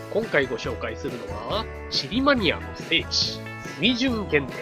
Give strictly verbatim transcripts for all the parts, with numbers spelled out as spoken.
今回ご紹介するのは、地理マニアの聖地、水準原点。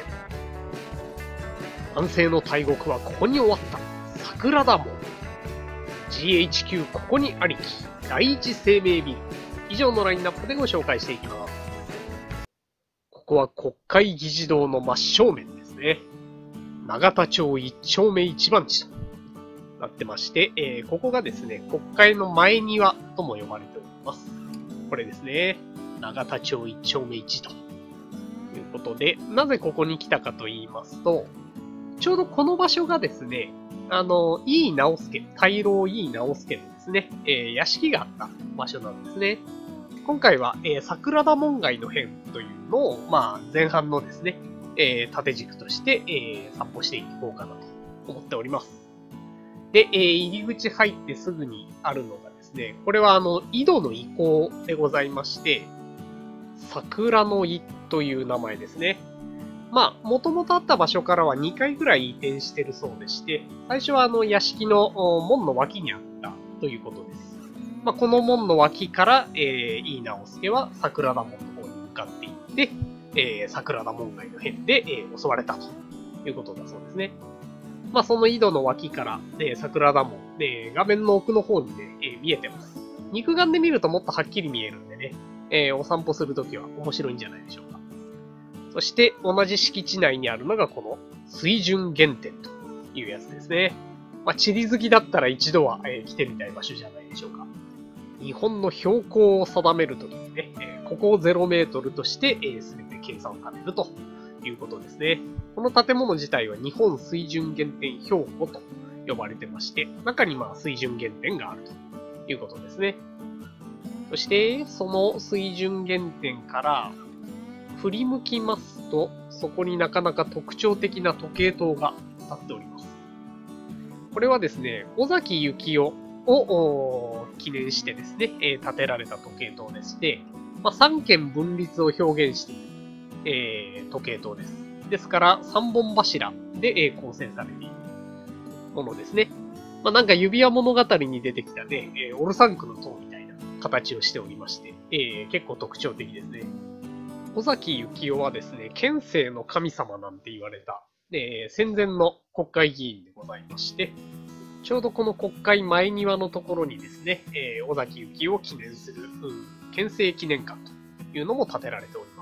安政の大国はここに終わった。桜田門。ジーエイチキュー ここにありき。第一生命ビル。以上のラインナップでご紹介していきます。ここは国会議事堂の真正面ですね。永田町一丁目一番地となってまして、えー、ここがですね、国会の前庭とも呼ばれております。これですね。永田町一丁目一ということで、なぜここに来たかと言いますと、ちょうどこの場所がですね、あの、井伊直弼、大老井伊直弼のですね、えー、屋敷があった場所なんですね。今回は、えー、桜田門外の変というのを、まあ、前半のですね、えー、縦軸として、えー、散歩していこうかなと思っております。で、えー、入り口入ってすぐにあるのがですね、これはあの、井戸の遺構でございまして、桜の井という名前ですね。まあ、もともとあった場所からはにかいぐらい移転してるそうでして、最初はあの、屋敷の門の脇にあったということです。まあ、この門の脇から、えー、井伊直弼は桜田門の方に向かっていって、えー、桜田門外の変で、えー、襲われたということだそうですね。まあ、その井戸の脇から、えー、桜田門、えー、画面の奥の方にね、えー、見えてます。肉眼で見るともっとはっきり見えるんでね、えー、お散歩するときは面白いんじゃないでしょうか。そして同じ敷地内にあるのがこの水準原点というやつですね。まあ、地理好きだったら一度は、えー、来てみたい場所じゃないでしょうか。日本の標高を定めるときにね、えー、ここをゼロメートルとしてすべ、えー、て計算されるということですね。この建物自体は日本水準原点標語と呼ばれてまして、中にまあ水準原点があるということですね。そして、その水準原点から振り向きますと、そこになかなか特徴的な時計塔が立っております。これはですね、尾崎幸雄を記念してですね、えー、建てられた時計塔でして、まあ、三権分立を表現している、えー、時計塔です。ですから、三本柱で、えー、構成されているものですね。まあ、なんか指輪物語に出てきたね、えー、オルサンクの塔みたいな形をしておりまして、えー、結構特徴的ですね。尾崎幸雄はですね、県政の神様なんて言われた、えー、戦前の国会議員でございまして、ちょうどこの国会前庭のところにですね、えー、尾崎幸雄を記念する、うん、県政記念館というのも建てられております。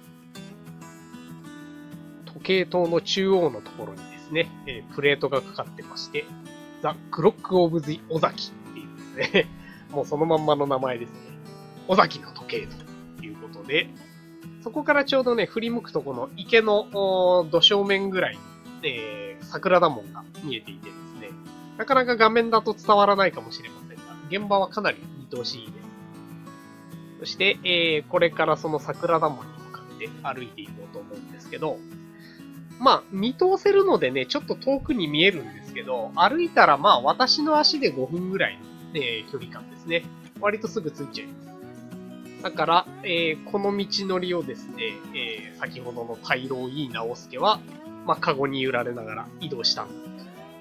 時計塔の中央のところにですね、えー、プレートがかかってまして、ザ・クロック・オブ・ザ・尾崎っていうですね、もうそのまんまの名前ですね。尾崎の時計ということで、そこからちょうどね、振り向くとこの池の土正面ぐらいに、えー、桜田門が見えていてですね、なかなか画面だと伝わらないかもしれませんが、現場はかなり見通しいいです。そして、えー、これからその桜田門に向かって歩いていこうと思うんですけど、まあ、見通せるのでね、ちょっと遠くに見えるんですけど、歩いたらまあ、私の足でごふんぐらいの、ね、距離感ですね。割とすぐ着いちゃいます。だから、えー、この道のりをですね、えー、先ほどの大老井伊直弼は、まあ、カゴに揺られながら移動したんだ。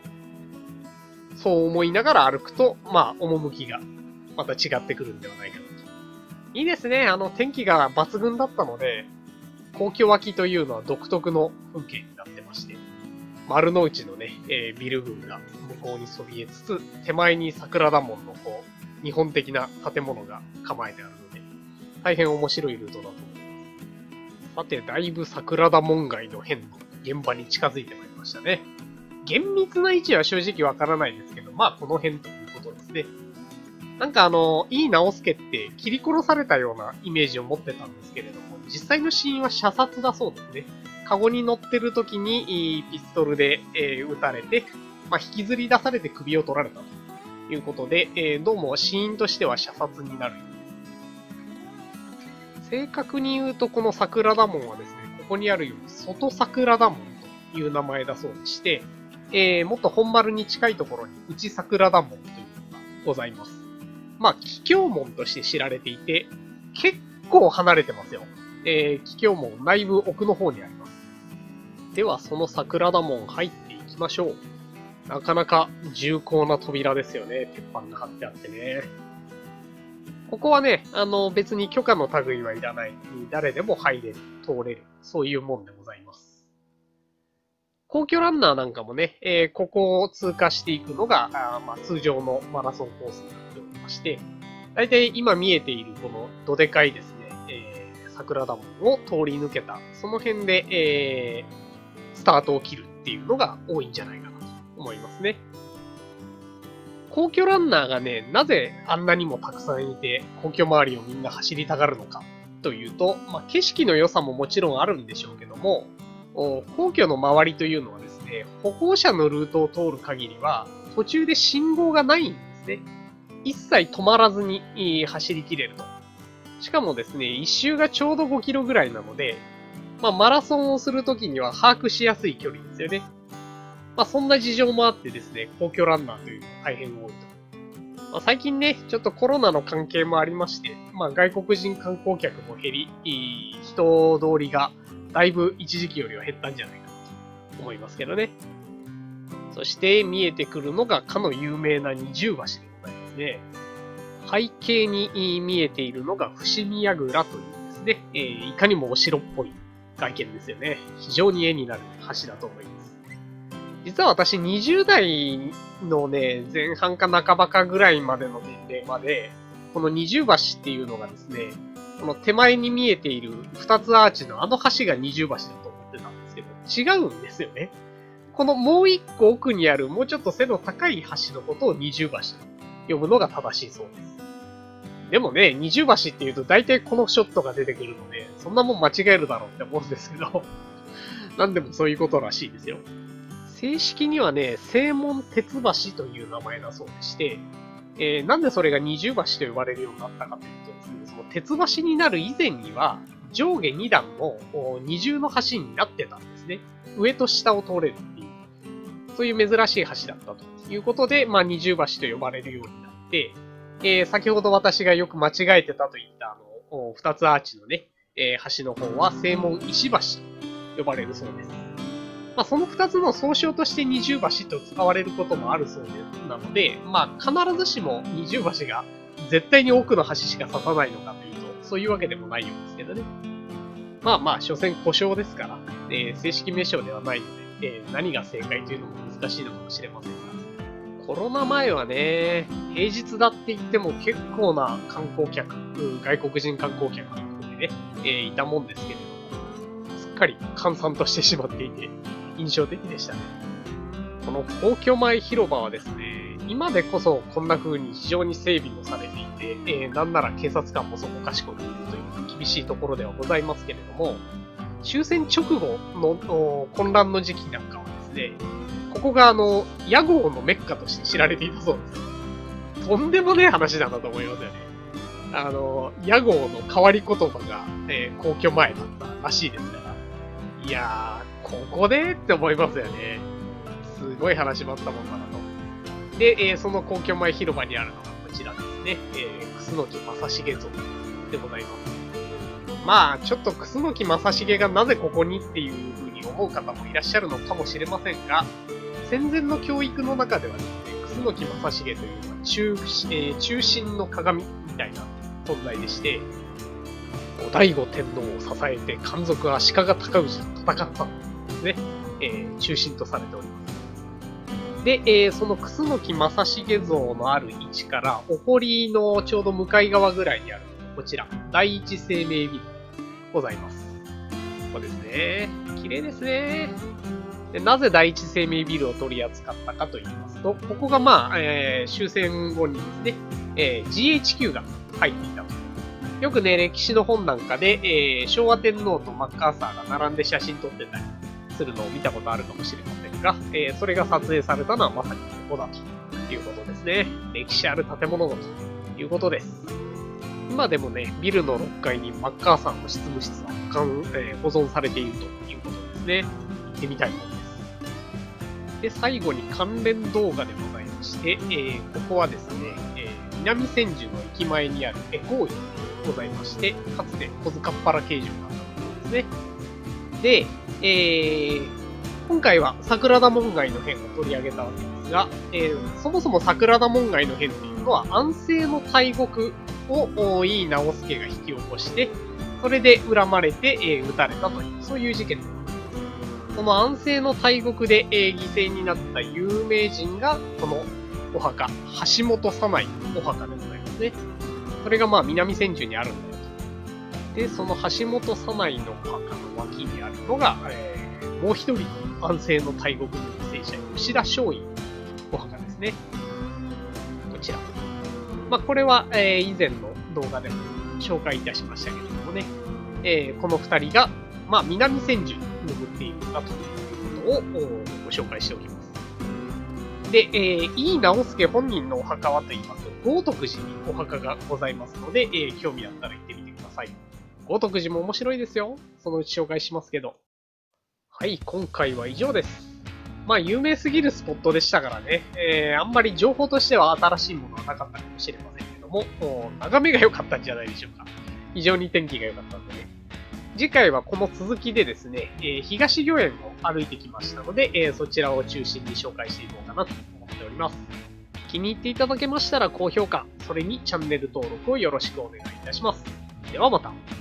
そう思いながら歩くと、まあ、趣がまた違ってくるんではないかなと。いいですね。あの、天気が抜群だったので、皇居脇というのは独特の風景になってまして、丸の内のね、えー、ビル群が向こうにそびえつつ、手前に桜田門のこう、日本的な建物が構えてあるので、大変面白いルートだと思います。さて、だいぶ桜田門外の変の現場に近づいてまいりましたね。厳密な位置は正直わからないですけど、まあこの辺ということですね。なんかあの、井伊直弼って切り殺されたようなイメージを持ってたんですけれども、実際の死因は射殺だそうですね。カゴに乗ってる時にピストルで、えー、撃たれて、まあ、引きずり出されて首を取られたということで、えー、どうも死因としては射殺になる。正確に言うとこの桜田門はですね、ここにあるように外桜田門という名前だそうでして、えー、もっと本丸に近いところに内桜田門というのがございます。まあ、桔梗門として知られていて、結構離れてますよ。えー、桔梗門、だいぶ奥の方にあります。では、その桜田門入っていきましょう。なかなか重厚な扉ですよね。鉄板が張ってあってね。 ここはね、あの、別に許可の類はいらない。誰でも入れる、通れる、そういうもんでございます。皇居ランナーなんかもね、えー、ここを通過していくのが、あまあ、通常のマラソンコースになっておりまして、だいたい今見えているこのどでかいですね、えー、桜田門を通り抜けた、その辺で、えー、スタートを切るっていうのが多いんじゃないかなと思いますね。皇居ランナーがね、なぜあんなにもたくさんいて、皇居周りをみんな走りたがるのかというと、まあ、景色の良さももちろんあるんでしょうけども、皇居の周りというのはですね、歩行者のルートを通る限りは、途中で信号がないんですね。一切止まらずに走り切れると。しかもですね、一周がちょうどごキロぐらいなので、まあ、マラソンをするときには把握しやすい距離ですよね。まあ、そんな事情もあってですね、皇居ランナーというのは大変多いと。まあ、最近ね、ちょっとコロナの関係もありまして、まあ、外国人観光客も減り、人通りがだいぶ一時期よりは減ったんじゃないかと思いますけどね。そして見えてくるのがかの有名な二重橋でございますね。背景に見えているのが伏見櫓というですね、えー、いかにもお城っぽい外見ですよね。非常に絵になる橋だと思います。実は私にじゅう代のね、前半か半ばかぐらいまでの年齢まで、この二重橋っていうのがですね、この手前に見えている二つアーチのあの橋が二重橋だと思ってたんですけど、違うんですよね。このもう一個奥にあるもうちょっと背の高い橋のことを二重橋と呼ぶのが正しいそうです。でもね、二重橋っていうと大体このショットが出てくるので、そんなもん間違えるだろうって思うんですけど、なんでもそういうことらしいですよ。正式にはね、正門鉄橋という名前だそうでして、えー、なんでそれが二重橋と呼ばれるようになったかというとですね、その鉄橋になる以前には、上下に段の二重の橋になってたんですね。上と下を通れるっていう、そういう珍しい橋だったということで、まあ二重橋と呼ばれるようになって、えー、先ほど私がよく間違えてたと言ったあの、二つアーチのね、えー、橋の方は正門石橋と呼ばれるそうです。まあ、その二つの総称として二重橋と使われることもあるそうなので、まあ、必ずしも二重橋が絶対に奥の橋しか刺さないのかというと、そういうわけでもないようですけどね。まあまあ、所詮故障ですから、えー、正式名称ではないので、えー、何が正解というのも難しいのかもしれませんが、コロナ前はね、平日だって言っても結構な観光客、外国人観光客がね、えー、いたもんですけれども、すっかり閑散としてしまっていて、印象的でしたね。この皇居前広場はですね、今でこそこんな風に非常に整備もされていて、えー、なんなら警察官もそこかしこにいるという厳しいところではございますけれども、終戦直後の混乱の時期なんかはですね、ここがあの、屋号のメッカとして知られていたそうです。とんでもねえ話だなと思いますよね。あの、屋号の変わり言葉が、えー、皇居前だったらしいですから。いやー、ここでって思いますよね。すごい話もあったもんだなと。で、えー、その皇居前広場にあるのがこちらですね。えー、楠木正成像でございます。まあ、ちょっと楠木正成がなぜここにっていう風に思う方もいらっしゃるのかもしれませんが、戦前の教育の中ではですね、楠木正成というのは中、えー、中心の鏡みたいな存在でして、後醍醐天皇を支えて漢族は足利尊氏と戦ったんですね、えー、中心とされております。で、えー、その楠木正成像のある位置から、お堀のちょうど向かい側ぐらいにあるこちら、第一生命ビルございます。ここですね。綺麗ですね。で、なぜ第一生命ビルを取り扱ったかと言いますと、ここがまあ、えー、終戦後にですね、えー、ジーエイチキュー が入っていたと。よくね、歴史の本なんかで、えー、昭和天皇とマッカーサーが並んで写真撮ってたりするのを見たことあるかもしれませんが、えー、それが撮影されたのはまさにここだということですね。歴史ある建物だということです。今でもね、ビルのろっかいにマッカーサーの執務室は保管、えー、保存されているということですね。行ってみたいものです。で、最後に関連動画でございまして、えー、ここはですね、えー、南千住の駅前にあるエコーでございまして、かつて小塚っ原形状があったところですね。で、えー、今回は桜田門外の変を取り上げたわけですが、えー、そもそも桜田門外の変っていうのは安政の大木を井伊直弼が引き起こして、それで恨まれて、えー、撃たれたという、そういう事件でございます。その安政の大獄で、えー、犠牲になった有名人が、このお墓、橋本早苗のお墓でございますね。それがまあ南千住にあるんだよと。で、その橋本早苗のお墓の脇にあるのが、えー、もう一人の安政の大獄の犠牲者、吉田松陰のお墓ですね。こちら。まあこれは、えー、以前の動画でも紹介いたしましたけれどもね、えー、この二人が、まあ南千住に眠っているんだということをご紹介しておきます。で、えー、井伊直弼本人のお墓はと言いますと、豪徳寺にお墓がございますので、えー、興味あったら行ってみてください。豪徳寺も面白いですよ。そのうち紹介しますけど。はい、今回は以上です。まあ、有名すぎるスポットでしたからね、えー、あんまり情報としては新しいものはなかったかもしれませんけども、眺めが良かったんじゃないでしょうか。非常に天気が良かったんでね。次回はこの続きでですね、えー、東御苑を歩いてきましたので、えー、そちらを中心に紹介していこうかなと思っております。気に入っていただけましたら高評価、それにチャンネル登録をよろしくお願いいたします。ではまた。